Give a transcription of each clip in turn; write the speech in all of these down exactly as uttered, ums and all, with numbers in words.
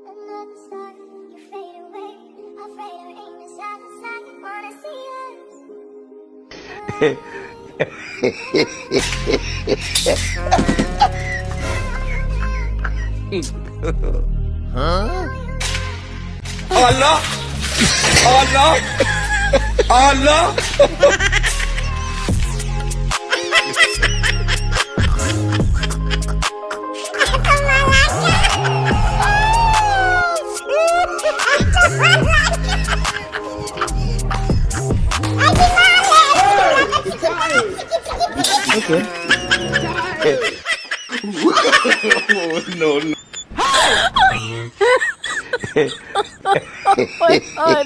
Huh? Allah! Allah! Allah! Okay. Oh, no, no. Oh my God.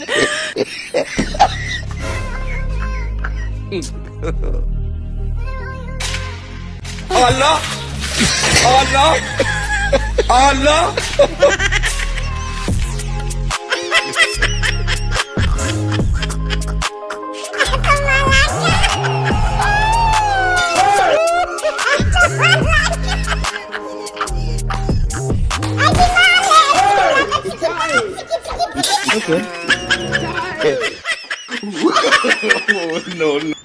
Allah! Allah! Allah! Okay. Oh, no, no.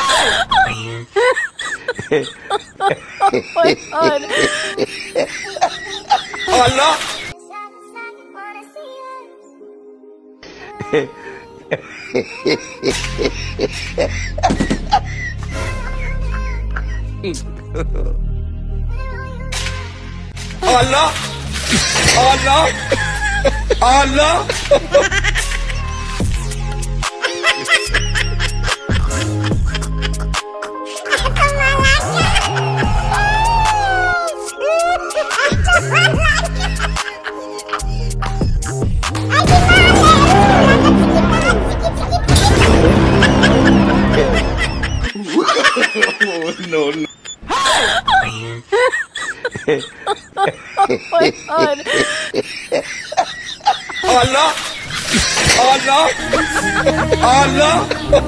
Oh my God. Allah! Allah! Allah! Allah! Oh, no, no. Oh my God. Allah! Allah! Allah!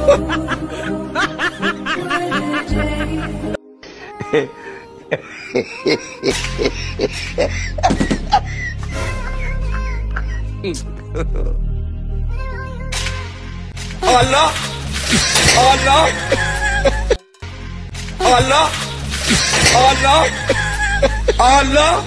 Allah! Allah! Allah! Allah! Allah!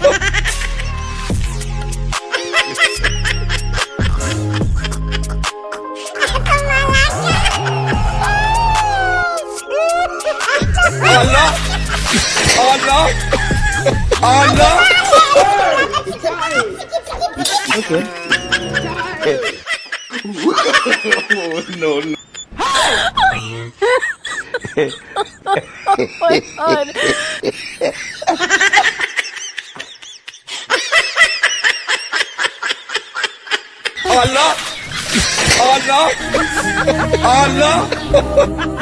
Allah! Allah! Allah! Okay. Oh, no, no. Oh my God. Allah! Allah! Allah!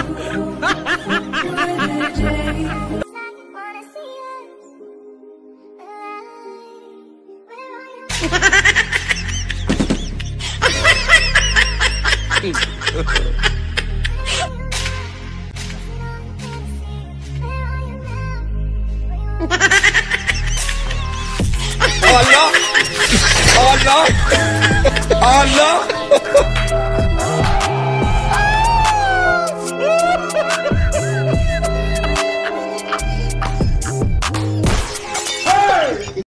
Allah! Allah! Allah!